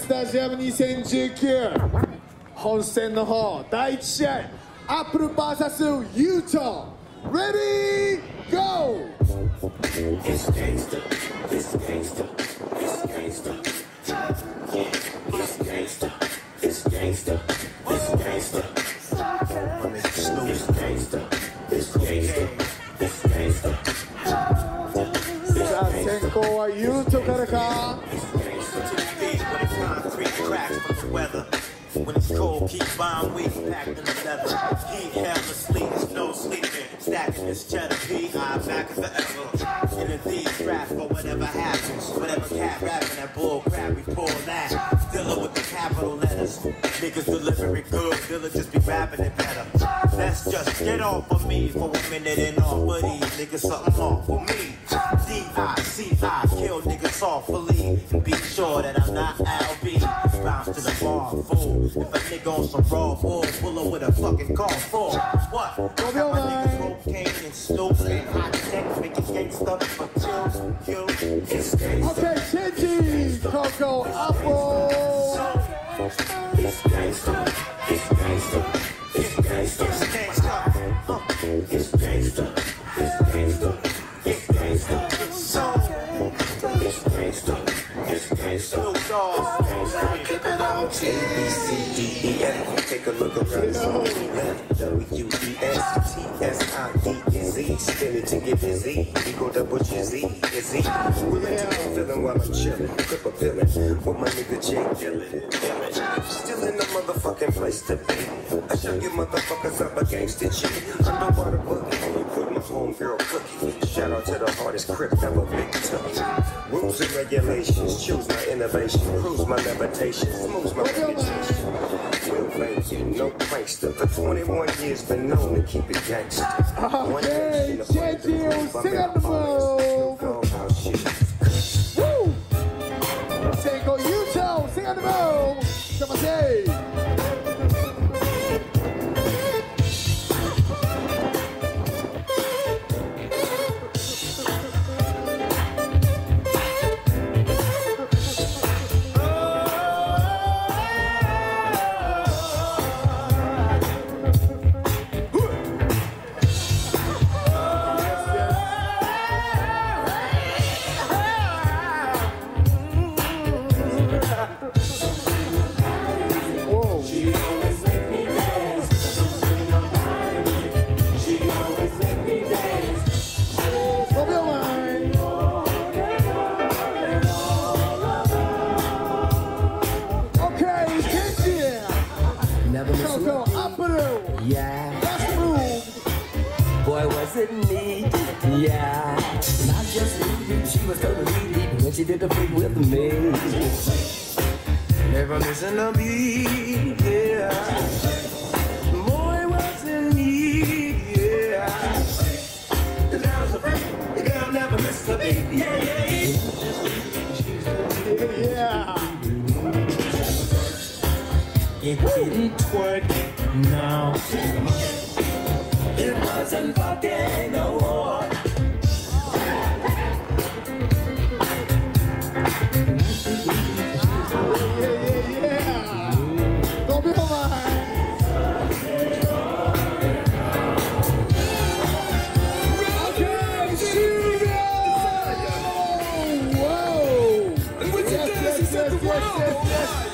スタジアム2019本戦の方第1試合アップル vs ユートレディーゴー。 It's gangsta, it's gangsta, it's gangsta. It's gangsta, it's gangsta, it's gangsta. It's gangsta, it's gangsta, it's gangsta. さあ先行はユートからか。 When it's cold, keep bomb weed packed in the leather. Heat, hell, asleep, there's no sleeping. Stacking this cheddar, P.I. back forever. In a these rap for whatever happens. Whatever cat rapping, that bull crap, we pull that. Dealer with the capital letters. Niggas deliver it good, dealer just be rapping it better. Let's just get off of me for a minute and off of these niggas something off for me. D.I.C.I. kill niggas awfully. Be sure that I'm not L.B. Bounce to the bar, fool. If a nigga on some raw bull, pull up with a fucking car for what? Got my niggas cocaine and Snoop and hot tech, making gangsta for chills, kill. It's gangsta. Okay, Shinji, Coco, Apple. It's gangsta, it's gangsta, it's gangsta. It's gangsta. It's gangsta, it's gangsta, it's gangsta. It's so. It's gangsta, it's gangsta. Snoop Dogg. Keep it on T, B, C, D, E, F. Take a look around the left. W, E, S, T, S, I, D, and Z. Spin it to get busy. Equal double G, Z, is Z. Willing to be feeling while I'm chillin'. Clip a villain with my nigga Jay Dillon. Still in the motherfucking place to be. I show you motherfuckers up a gangsta G. Underwater boogie. Put my homegirl cookie. Shout out to the hardest crip ever big took. Rules and regulations. Choose my innovation. Cruise my levitation. Smooth my reputation. Real thank you. No prankster. For 21 years been known to keep it gangsta. Okay, Shinji, sing on the move. Woo! Senko Yuto, sing on the move. Come on, say. Yeah. Boy, was it neat? Yeah. Not just neat, she was totally neat when she did the freak with me. Never missing a beat, yeah. Boy, was it neat, yeah. The girl's a freak, the girl never missed a beat, yeah, yeah, Yeah. It didn't twerk, no. It wasn't fucking a war. Yeah. Don't be mine. Okay, studio. Whoa. Yes.